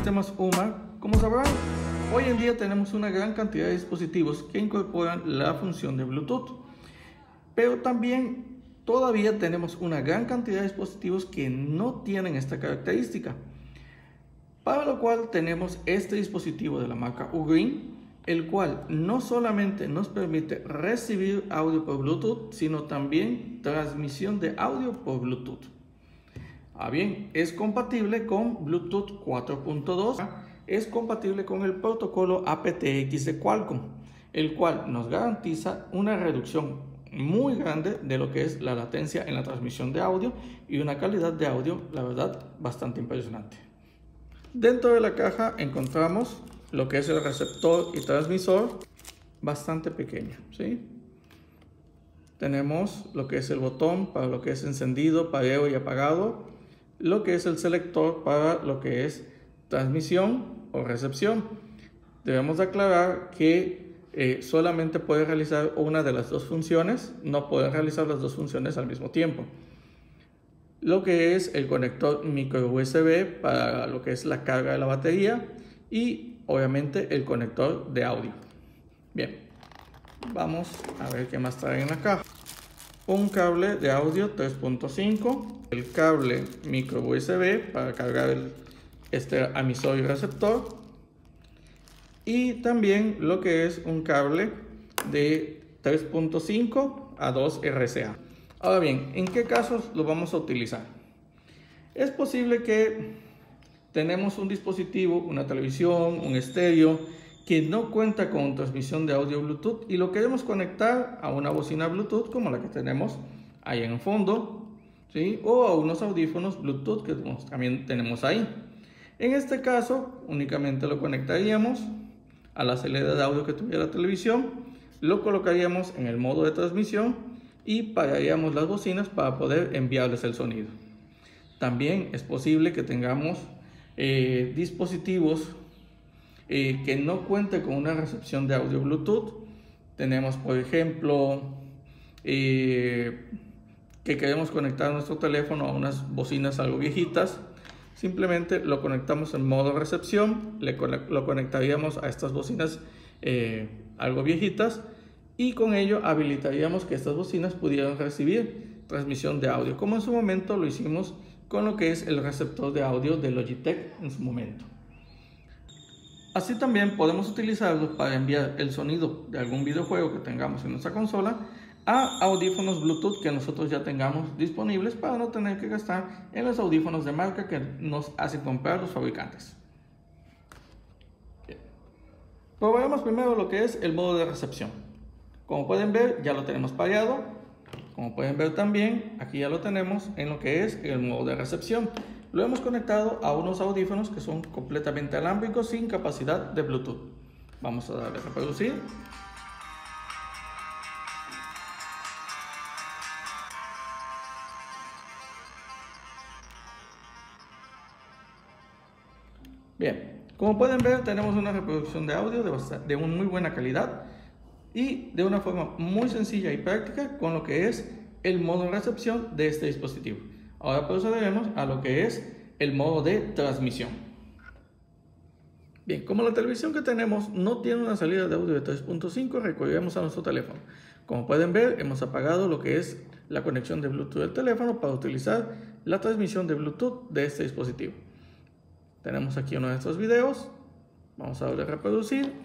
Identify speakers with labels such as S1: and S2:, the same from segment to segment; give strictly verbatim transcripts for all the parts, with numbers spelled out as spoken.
S1: sistemas U M A, como sabrán, hoy en día tenemos una gran cantidad de dispositivos que incorporan la función de Bluetooth, pero también todavía tenemos una gran cantidad de dispositivos que no tienen esta característica, para lo cual tenemos este dispositivo de la marca Ugreen, el cual no solamente nos permite recibir audio por Bluetooth, sino también transmisión de audio por Bluetooth. Ah, bien, es compatible con Bluetooth cuatro punto dos, es compatible con el protocolo A P T X de Qualcomm, el cual nos garantiza una reducción muy grande de lo que es la latencia en la transmisión de audio y una calidad de audio, la verdad, bastante impresionante. Dentro de la caja encontramos lo que es el receptor y transmisor, bastante pequeño, ¿sí? Tenemos lo que es el botón para lo que es encendido, pareo y apagado, lo que es el selector para lo que es transmisión o recepción. Debemos de aclarar que eh, solamente puede realizar una de las dos funciones, no puede realizar las dos funciones al mismo tiempo. Lo que es el conector micro U S B para lo que es la carga de la batería y obviamente el conector de audio. Bien, vamos a ver qué más trae en la caja. Un cable de audio tres punto cinco, el cable micro U S B para cargar el, este emisor y receptor, y también lo que es un cable de tres punto cinco a dos R C A. Ahora bien, ¿en qué casos lo vamos a utilizar? Es posible que tenemos un dispositivo, una televisión, un estéreo que no cuenta con transmisión de audio Bluetooth y lo queremos conectar a una bocina Bluetooth como la que tenemos ahí en el fondo, ¿sí? O a unos audífonos Bluetooth que también tenemos ahí. En este caso únicamente lo conectaríamos a la salida de audio que tuviera la televisión, lo colocaríamos en el modo de transmisión y pagaríamos las bocinas para poder enviarles el sonido. También es posible que tengamos Eh, dispositivos eh, que no cuenten con una recepción de audio Bluetooth. Tenemos, por ejemplo, eh, que queremos conectar nuestro teléfono a unas bocinas algo viejitas. Simplemente lo conectamos en modo recepción, le, lo conectaríamos a estas bocinas eh, algo viejitas y con ello habilitaríamos que estas bocinas pudieran recibir transmisión de audio, como en su momento lo hicimos con lo que es el receptor de audio de Logitech en su momento. Así también podemos utilizarlo para enviar el sonido de algún videojuego que tengamos en nuestra consola a audífonos Bluetooth que nosotros ya tengamos disponibles para no tener que gastar en los audífonos de marca que nos hacen comprar los fabricantes. Bien. Probaremos primero lo que es el modo de recepción. Como pueden ver, ya lo tenemos pareado. Como pueden ver también, aquí ya lo tenemos en lo que es el modo de recepción. Lo hemos conectado a unos audífonos que son completamente alámbricos sin capacidad de Bluetooth. Vamos a darle a reproducir. Bien, como pueden ver tenemos una reproducción de audio de, de una muy buena calidad y de una forma muy sencilla y práctica con lo que es el modo de recepción de este dispositivo. Ahora procederemos a lo que es el modo de transmisión. Bien, como la televisión que tenemos no tiene una salida de audio de tres punto cinco, recurriremos a nuestro teléfono. Como pueden ver, hemos apagado lo que es la conexión de Bluetooth del teléfono para utilizar la transmisión de Bluetooth de este dispositivo. Tenemos aquí uno de estos videos. Vamos a darle a reproducir.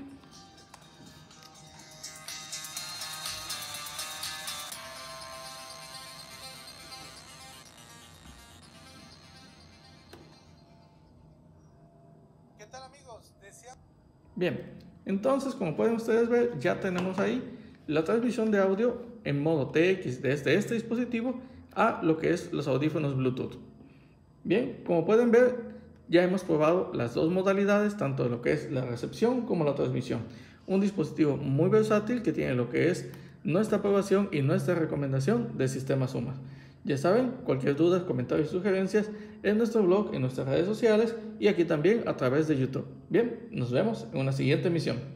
S2: ¿Qué tal, amigos? Desea...
S1: Bien, entonces como pueden ustedes ver, ya tenemos ahí la transmisión de audio en modo T X desde este dispositivo a lo que es los audífonos Bluetooth. Bien, como pueden ver, ya hemos probado las dos modalidades, tanto de lo que es la recepción como la transmisión. Un dispositivo muy versátil que tiene lo que es nuestra aprobación y nuestra recomendación de sistemas U M A. Ya saben, cualquier duda, comentarios y sugerencias en nuestro blog, en nuestras redes sociales y aquí también a través de YouTube. Bien, nos vemos en una siguiente emisión.